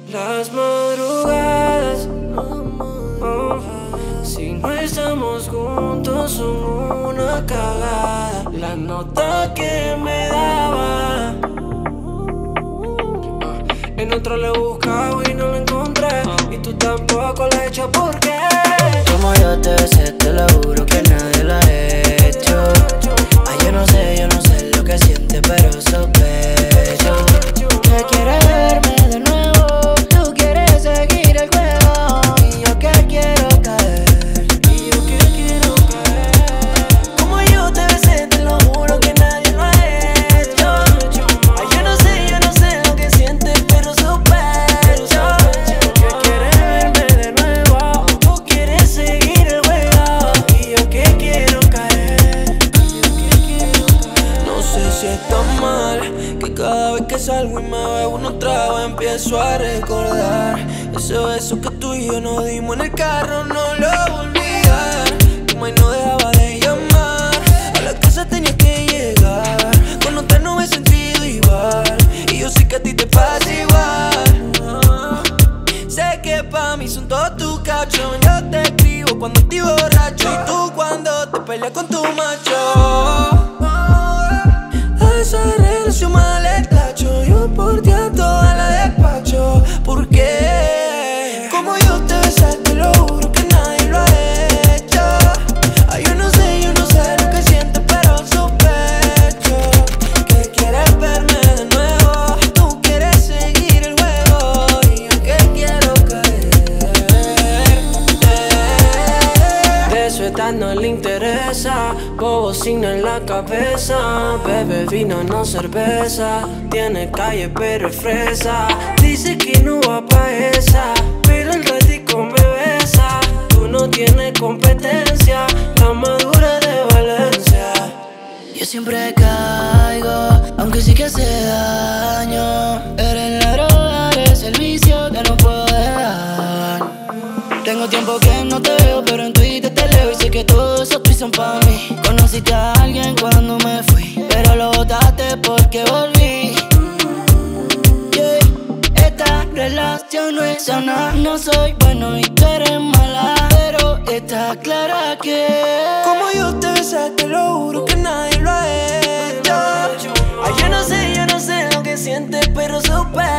Las madrugadas, si no estamos juntos son una cagada. La nota que me daba, en otro le he buscado y no lo encontré, y tú tampoco lo has hecho. ¿Por qué? Como yo te besé, te lo juro que nadie lo ha hecho. Ay, yo no sé lo que siente, pero sospecho que quieres verme de nuevo. Tú quieres seguir el juego y yo que quiero caer. Como yo te besé, te lo juro que nadie lo ha hecho. Ay, yo no sé lo que siente, pero sospecho que quieres verme de nuevo. Tú quieres seguir el juego y yo que quiero caer. No sé si está mal que cada vez que salgo y me bebo unos tragos empiezo a recordar ese beso que tú y yo nos dimos en el carro. No lo voy a olvidar. Tu maíz no dejaba de llamar, a la casa tenía que llegar. Con otra no me he sentido igual, y yo sé que a ti te pasa igual. Sé que pa' mí son todos tus cachos. Yo te escribo cuando estoy borracho y tú cuando te peleas con tu macho. A esa relación mal le tacho, yo por ti a toda la despacho. ¿Por qué? Como yo te besé, te lo juro que nadie lo ha hecho. Ay, yo no sé lo que sientes, pero sospecho que quieres verme de nuevo. Tú quieres seguir el juego y yo que quiero caer. De eso esta no le interesa, bobocina en la cabeza. Bebe vino, no cerveza. Tiene calle pero es fresa. Dice que no va pa' esa, pero el ratico me besa. Tú no tienes competencia, la madura de Valencia. Yo siempre caigo, aunque sí que hace daño. Eres la droga, eres el vicio que no puedo dejar. Tengo tiempo que no te veo, pero en Twitter te leo y sé que todos esos tweets son pa' mí. Conociste a alguien cuando me fui, pero lo botaste porque volví. Yeah. Esta relación no es sana, no soy bueno y tú eres mala, pero está clara que Como yo te besé, te lo juro que nadie lo ha hecho. Ay, yo no sé lo que sientes, pero sospecho